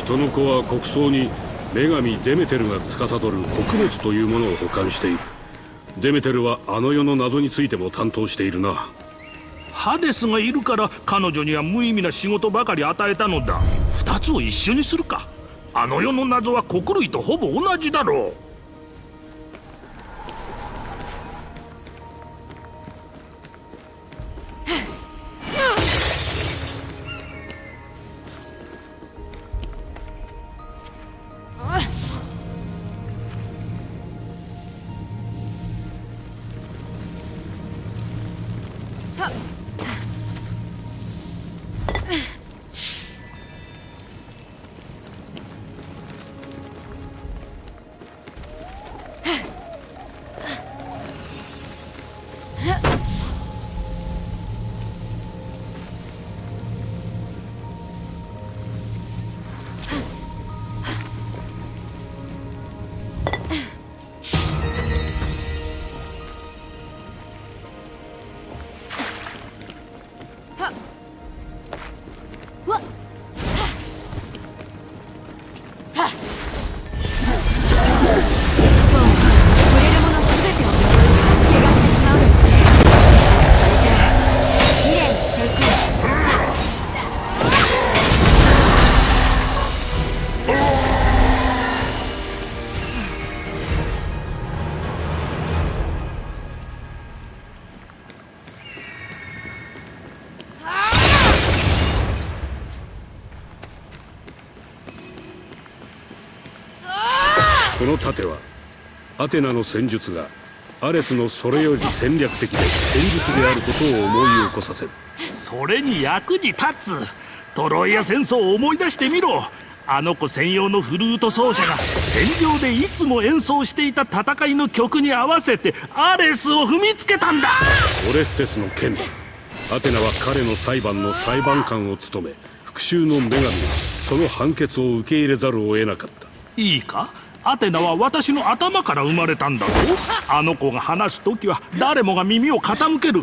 人の子は国葬に女神デメテルが司る穀物というものを保管している。デメテルはあの世の謎についても担当しているな。 ハデスがいるから彼女には無意味な仕事ばかり与えたのだ。二つを一緒にするか。あの世の謎は穀類とほぼ同じだろう。 この盾はアテナの戦術がアレスのそれより戦略的で戦術であることを思い起こさせる。 それに役に立つ。トロイア戦争を思い出してみろ。あの子専用のフルート奏者が戦場でいつも演奏していた戦いの曲に合わせてアレスを踏みつけたんだ。 オレステスの剣だ。アテナは彼の裁判の裁判官を務め、復讐の女神はその判決を受け入れざるを得なかった。 いいか、アテナは私の頭から生まれたんだぞ。あの子が話す時は誰もが耳を傾ける。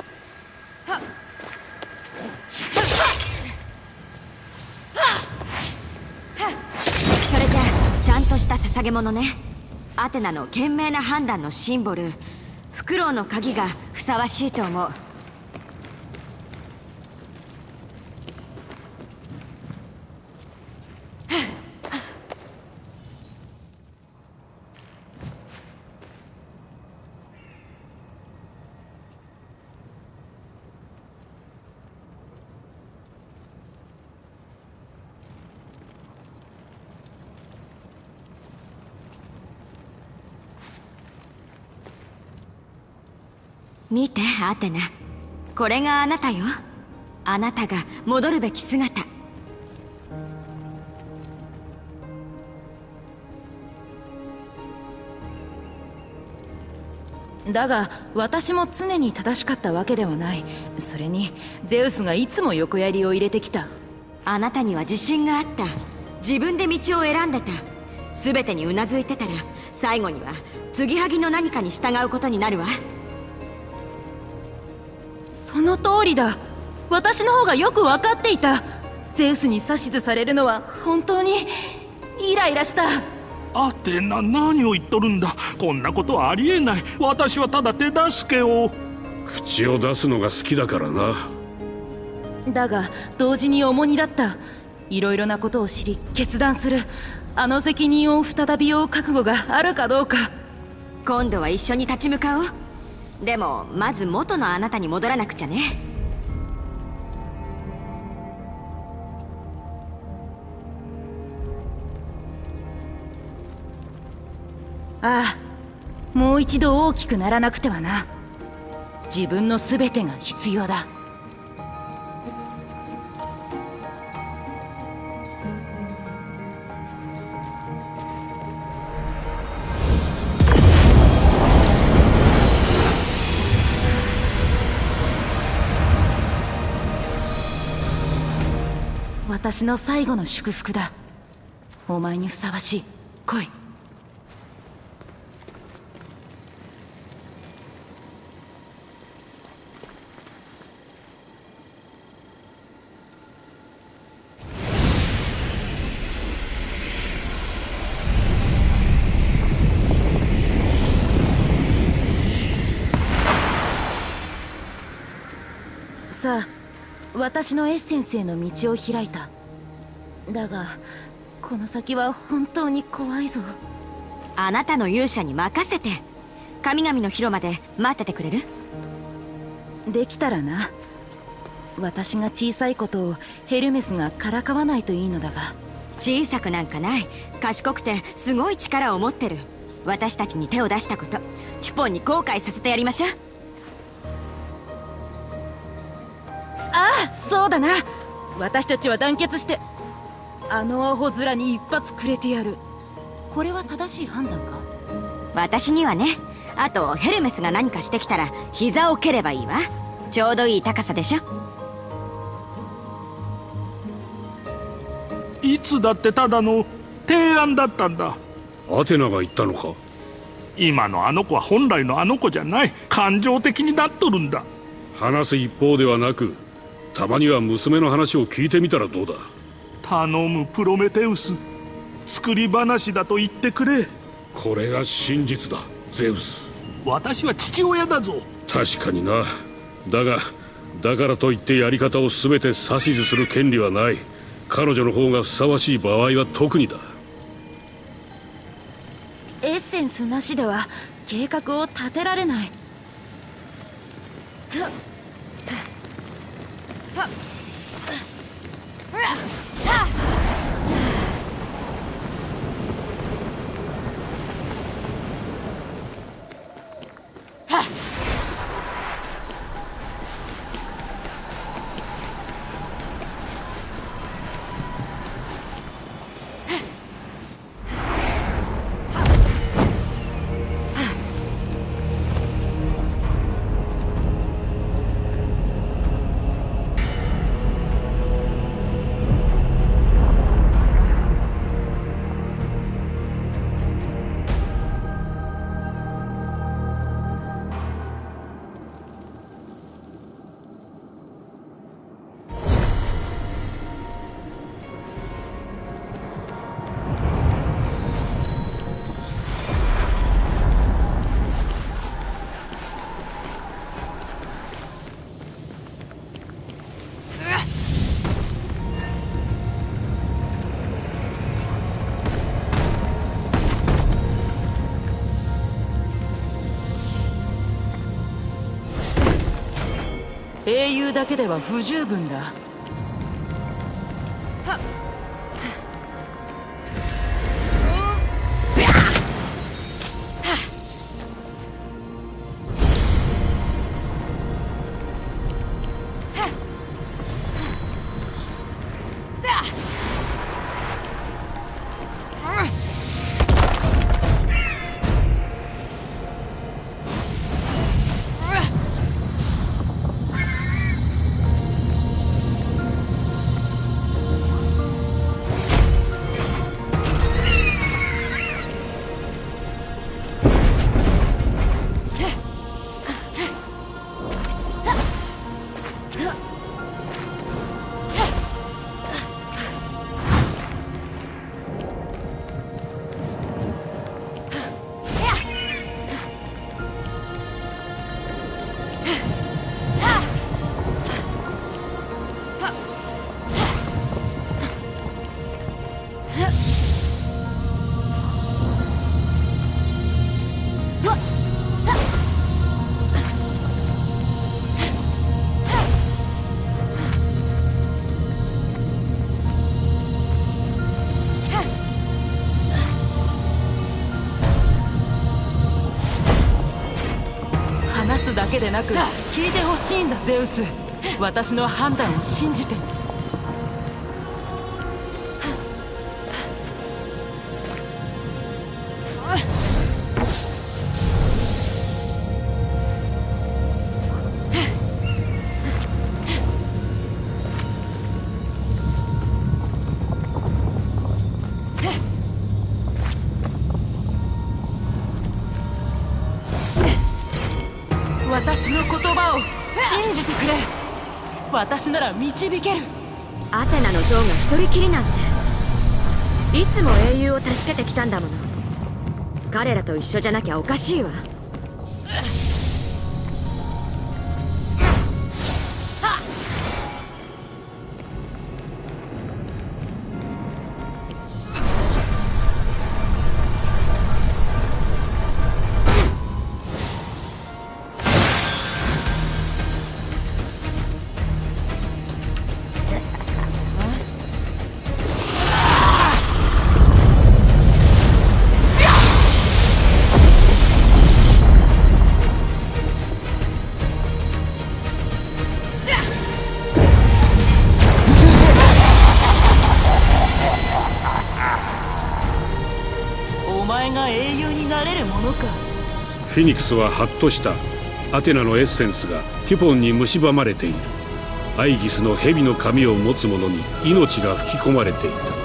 それじゃあちゃんとした捧げ物ね。アテナの賢明な判断のシンボル、フクロウの鍵がふさわしいと思う。見てアテナ、これがあなたよ。あなたが戻るべき姿。 だが私も常に正しかったわけではない。それにゼウスがいつも横槍を入れてきた。 あなたには自信があった。自分で道を選んでた。全てにうなずいてたら最後には継ぎはぎの何かに従うことになるわ。 その通りだ。私の方がよく分かっていた。ゼウスに指図されるのは本当にイライラした。 アテナ、何を言っとるんだ。こんなことはありえない。私はただ手助けを。 口を出すのが好きだからな。 だが同時に重荷だった。いろいろなことを知り決断する。あの責任を再び負う覚悟があるかどうか。 今度は一緒に立ち向かおう。でもまず元のあなたに戻らなくちゃね。 ああ、もう一度大きくならなくてはな。自分の全てが必要だ。私の最後の祝福だ。お前にふさわしい。来い。 さ、私のエッセンスへの道を開いた。だがこの先は本当に怖いぞ。 あなたの勇者に任せて。神々の広間で待っててくれる？ できたらな。私が小さいことをヘルメスがからかわないといいのだが。 小さくなんかない。賢くてすごい力を持ってる。私たちに手を出したこと、テュポンに後悔させてやりましょう。 ああ、そうだな。私たちは団結してあのアホ面に一発くれてやる。これは正しい判断か？ 私にはね。あとヘルメスが何かしてきたら膝を蹴ればいいわ。ちょうどいい高さでしょ。 いつだってただの提案だったんだ。 アテナが言ったのか？ 今のあの子は本来のあの子じゃない。感情的になっとるんだ。 話す一方ではなく、たまには娘の話を聞いてみたらどうだ。 頼むプロメテウス、作り話だと言ってくれ。 これが真実だ、ゼウス。 私は父親だぞ。 確かにな。だからといってやり方を全て指図する権利はない。彼女の方がふさわしい場合は特にだ。 エッセンスなしでは計画を立てられない。英雄だけでは不十分だ。だけでなく聞いてほしいんだ、ゼウス。私の判断を信じて。私の言葉を信じてくれ。私なら導ける。 アテナの像が一人きりなんて。いつも英雄を助けてきたんだもの。彼らと一緒じゃなきゃおかしいわ。 のか。 フィニクスはハッとした。アテナのエッセンスがティポンに蝕まれている。アイギスの蛇の髪を持つ者に命が吹き込まれていた。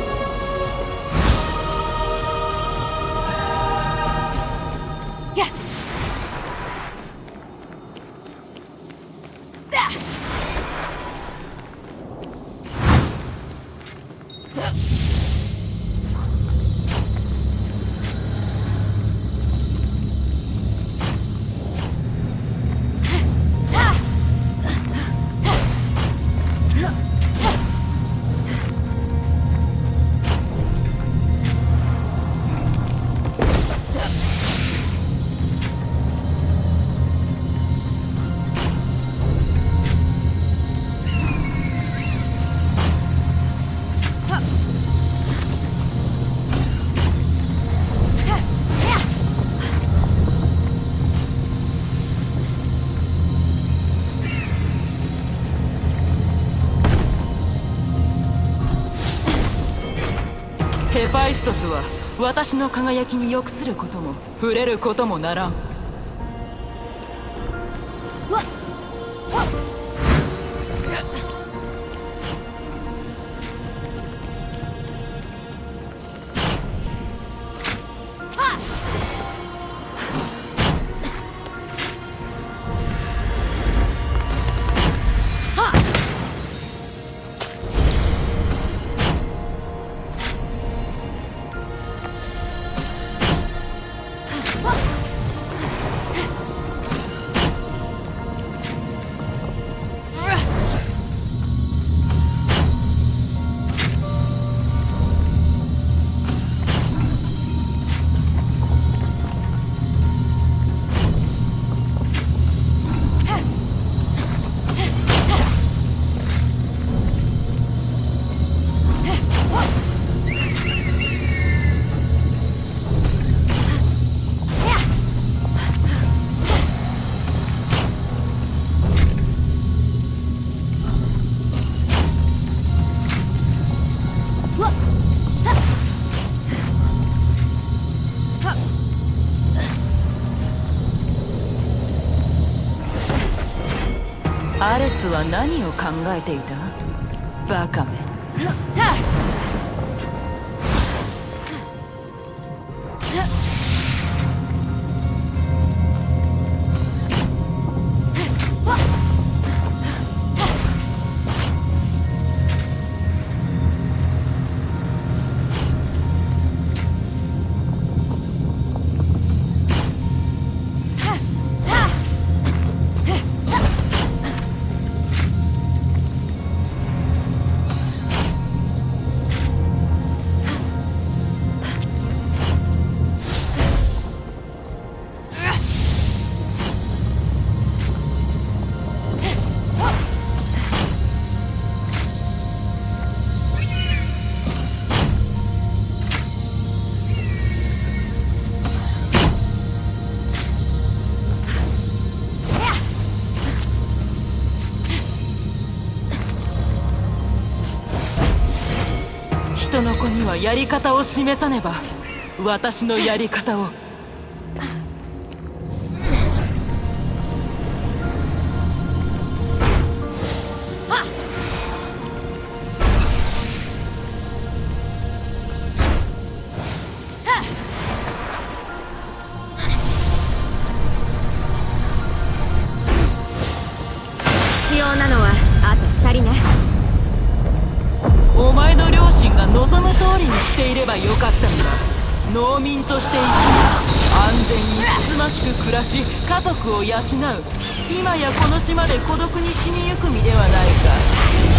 ヘパイストスは私の輝きに欲することも触れることもならん。アレスは何を考えていた？バカめ。人の子にはやり方を示さねば。私のやり方を。 必要なのはあと2人ね。 お前の両親が望む通りにしていればよかったんだ。農民として生き、安全につつましく暮らし家族を養う。今やこの島で孤独に死にゆく身ではないか。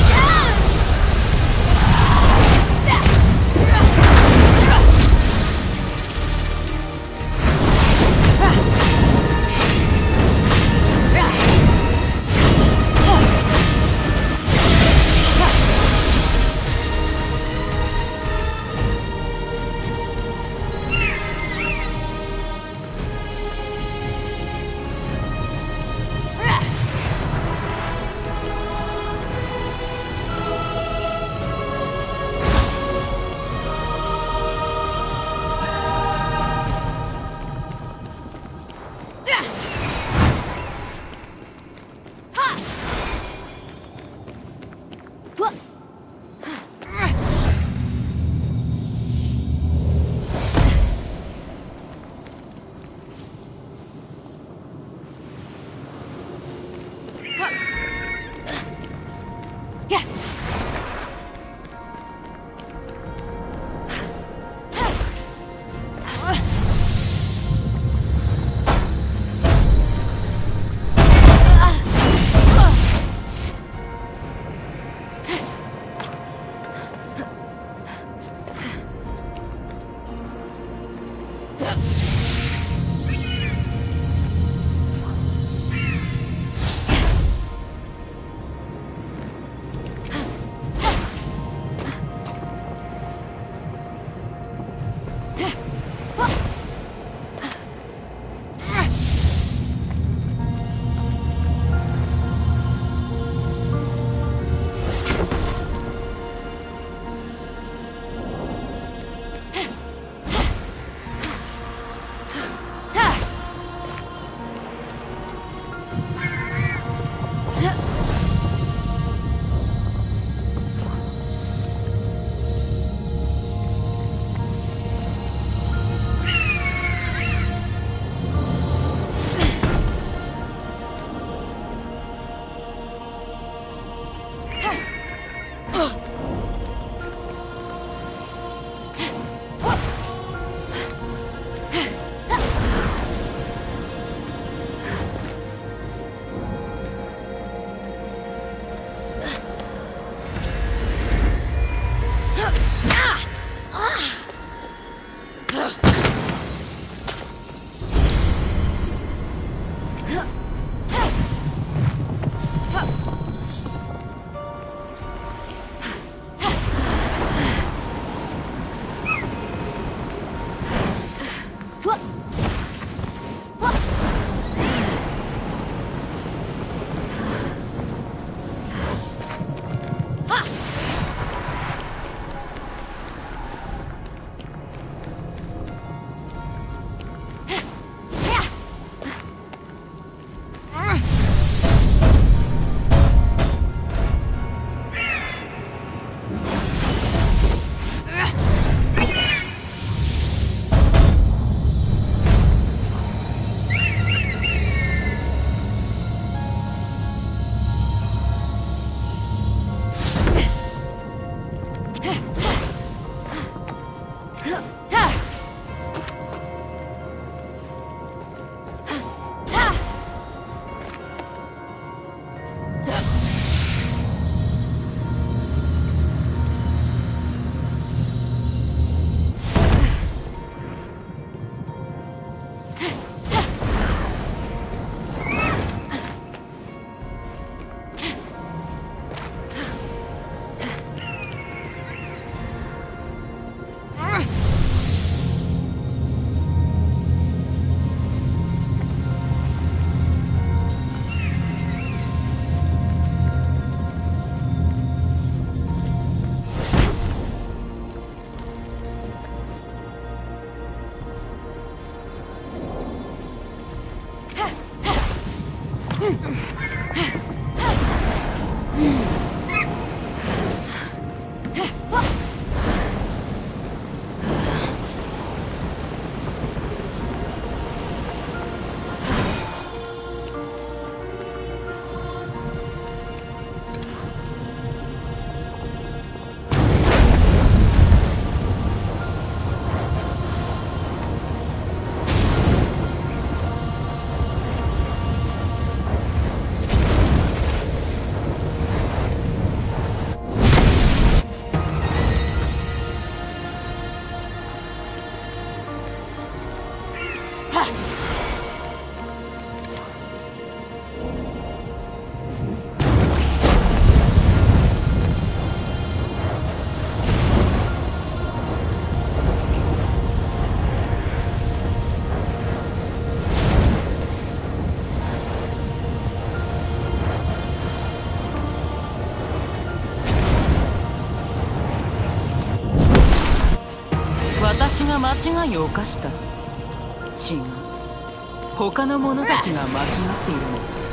間違いを犯した？違う。他の者たちが間違っているもん。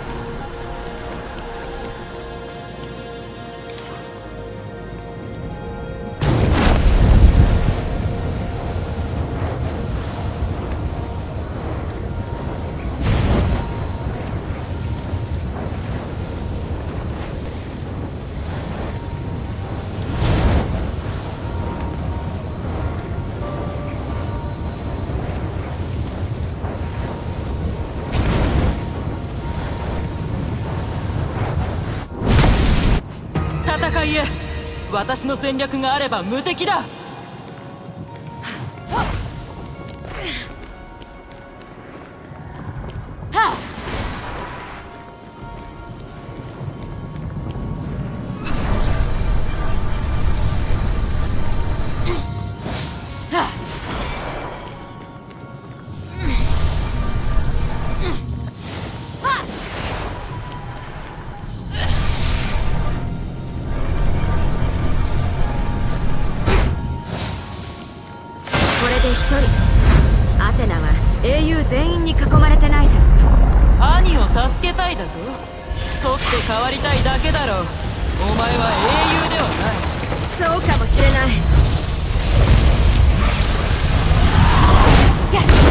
戦いへ。私の戦略があれば無敵だ。 アテナは英雄全員に囲まれてないと。 兄を助けたいだと？取って代わりたいだけだろう。お前は英雄ではない。 そうかもしれない。よし。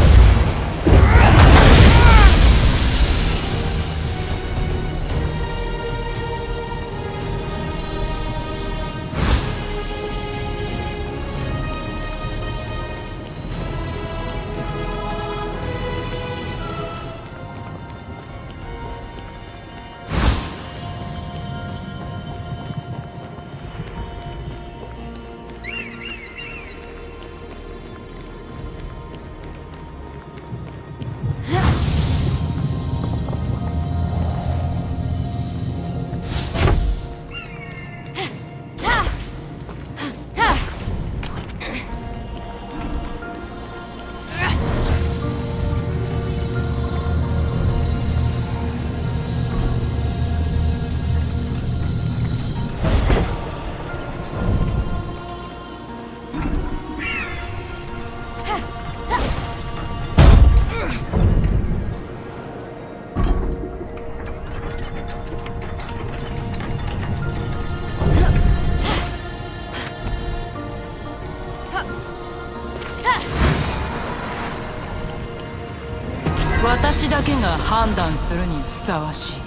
私だけが判断するにふさわしい。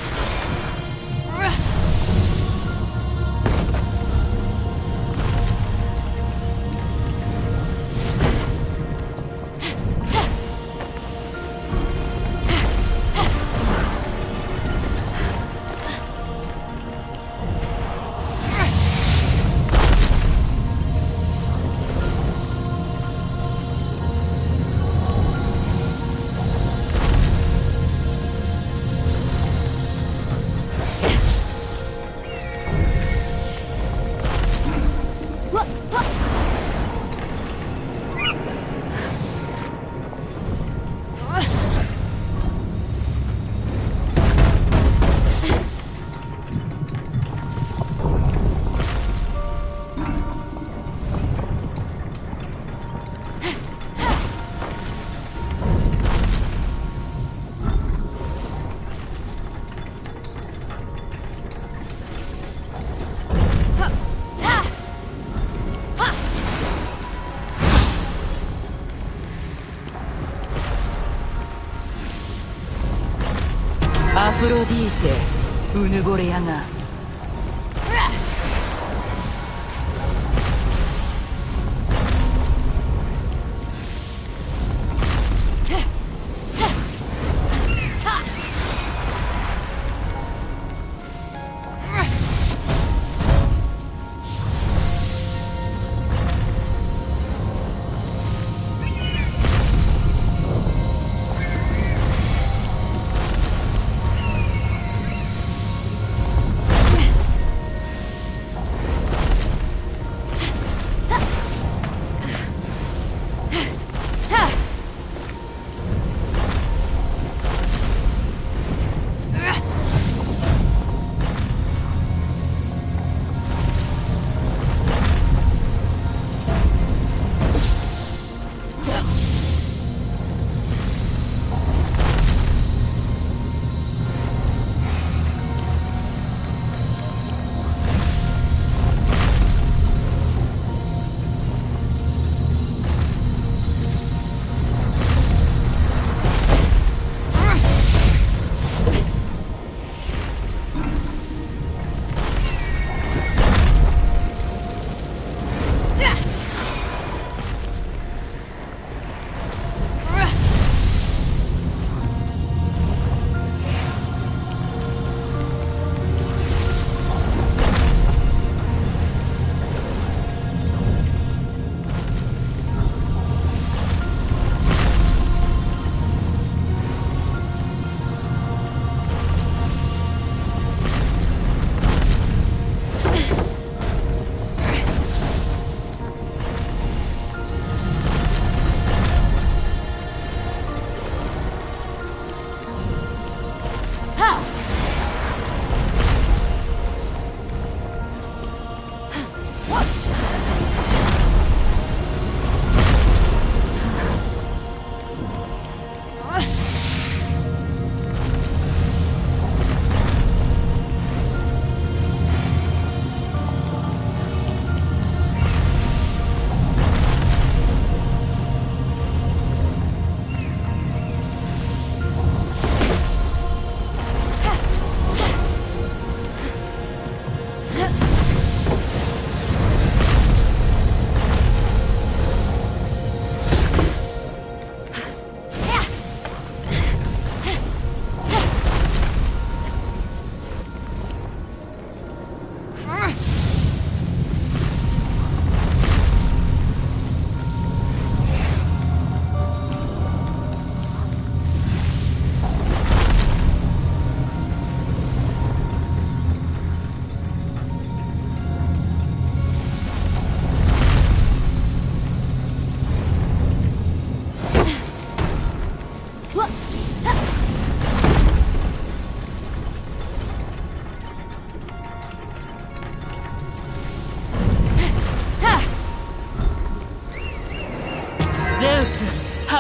アフロディーテ・うぬぼれ屋が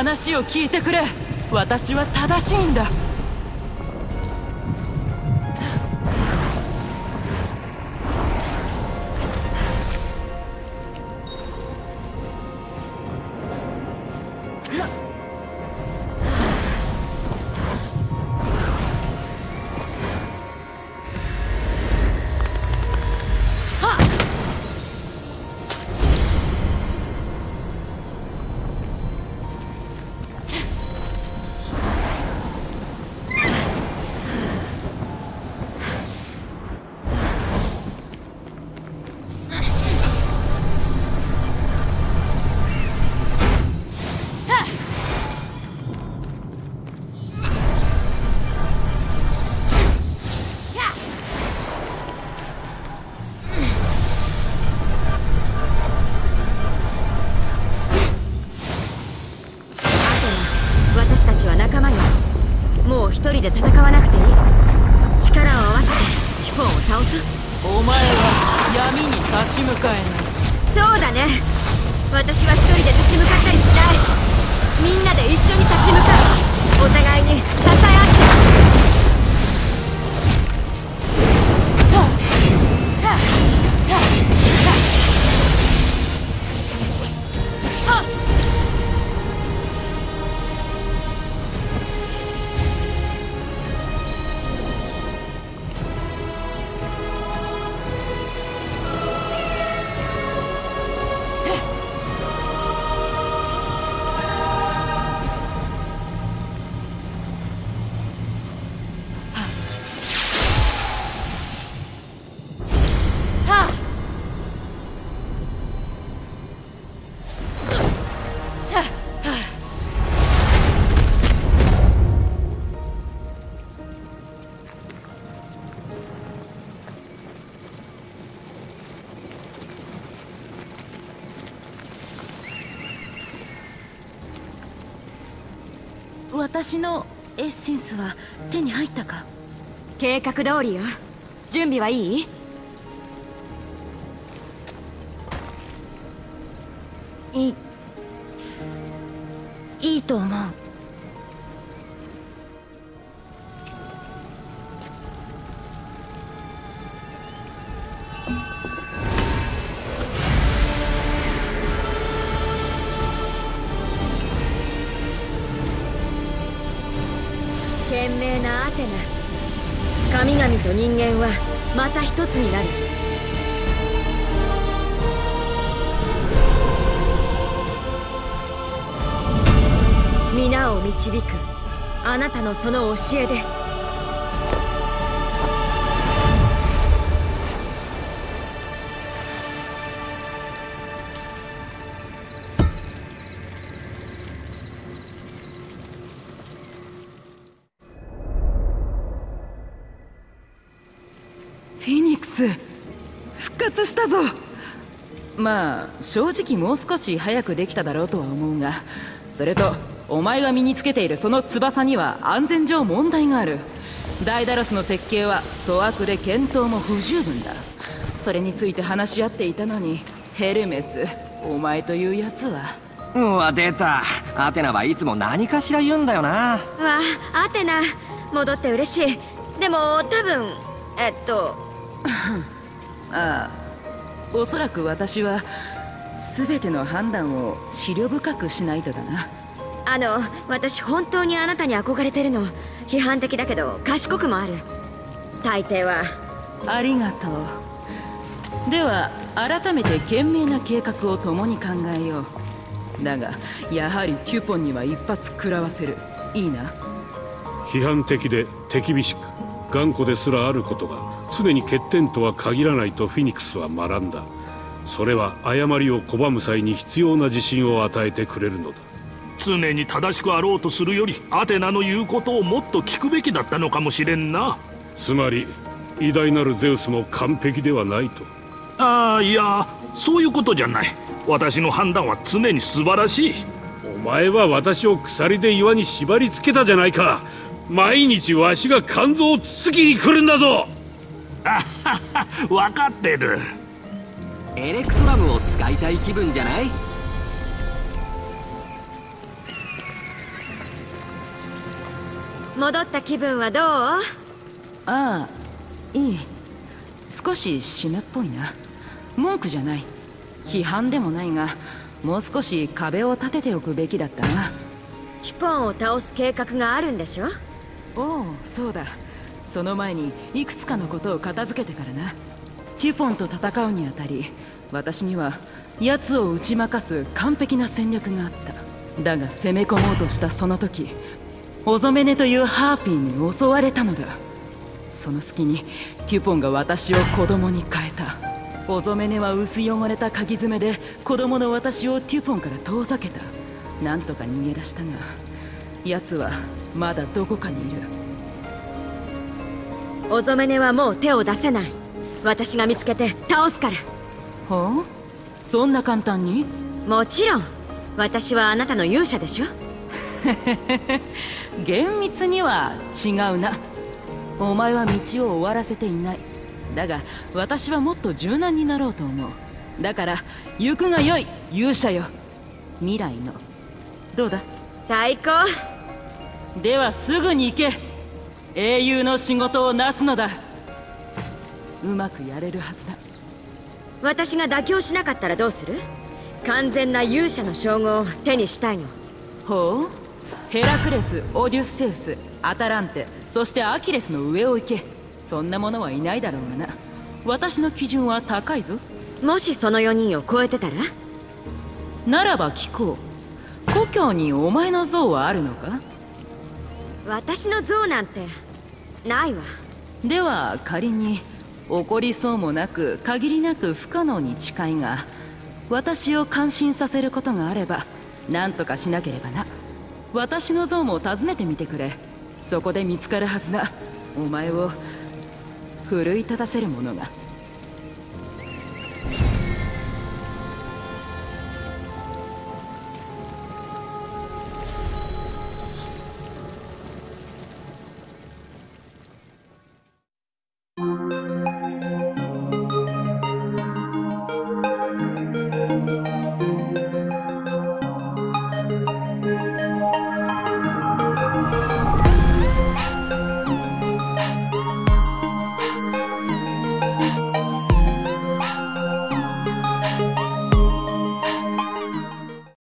話を聞いてくれ。私は正しいんだ。 一人で戦わなくていい。力を合わせてティフォンを倒す。 お前は闇に立ち向かえない。 そうだね。私は一人で立ち向かったりしない。みんなで一緒に立ち向かう。お互いに支え合って。 私のエッセンスは手に入ったか？ 計画通りよ。準備はいい？ いいと思う。 賢明なアテナ。神々と人間はまた一つになる。皆を導くあなたのその教えで。 フェニックス、復活したぞ。まあ正直もう少し早くできただろうとは思うが、それとお前が身につけているその翼には安全上問題がある。ダイダロスの設計は粗悪で見当も不十分だ。それについて話し合っていたのに、ヘルメス、お前というやつは。 うわ、出た。アテナはいつも何かしら言うんだよな。 わあ、アテナ戻って嬉しい。でも多分ああ、おそらく私は全ての判断を思慮深くしないとだな。 私本当にあなたに憧れてるの。批判的だけど賢くもある。大抵は。 ありがとう。では改めて賢明な計画を共に考えよう。だがやはりテュポンには一発食らわせる。いいな。 批判的で手厳しく頑固ですらあることが常に欠点とは限らないとフェニックスは学んだ。それは誤りを拒む際に必要な自信を与えてくれるのだ。 常に正しくあろうとするよりアテナの言うことをもっと聞くべきだったのかもしれんな。 つまり偉大なるゼウスも完璧ではないと。 ああ、いや、そういうことじゃない。私の判断は常に素晴らしい。 お前は私を鎖で岩に縛り付けたじゃないか。毎日わしが肝臓をつつきに来るんだぞ。 あはは、分かってる。 エレクトラムを使いたい気分じゃない？ 戻った気分はどう？ ああ、いい。少し湿っぽいな。文句じゃない、批判でもないが、もう少し壁を立てておくべきだったな。 テュポンを倒す計画があるんでしょ？ おお、そうだ。その前にいくつかのことを片付けてからな。テュポンと戦うにあたり、私には奴を打ち負かす完璧な戦略があった。だが攻め込もうとしたその時、オゾメネというハーピーに襲われたのだ。その隙にテュポンが私を子供に変えた。オゾメネは薄汚れた鍵爪で子供の私をテュポンから遠ざけた。なんとか逃げ出したが、奴はまだどこかにいる。 オゾメネはもう手を出せない。私が見つけて倒すから。 はあ？そんな簡単に？ もちろん。私はあなたの勇者でしょ。 厳密には違うな。お前は道を終わらせていない。だが私はもっと柔軟になろうと思う。だから行くがよい、勇者よ。未来の。どうだ？ 最高。 ではすぐに行け。英雄の仕事をなすのだ。うまくやれるはずだ。 私が妥協しなかったらどうする？完全な勇者の称号を手にしたいの。 ほう？ヘラクレス、オデュッセウス、アタランテ、そしてアキレスの上を行け。そんなものはいないだろうがな。私の基準は高いぞ。 もしその4人を超えてたら？ ならば聞こう。故郷にお前の像はあるのか？ 私の像なんてないわ。 では仮に起こりそうもなく限りなく不可能に近いが、私を感心させることがあれば何とかしなければな。私の像も訪ねてみてくれ。そこで見つかるはずだ。お前を奮い立たせるものが。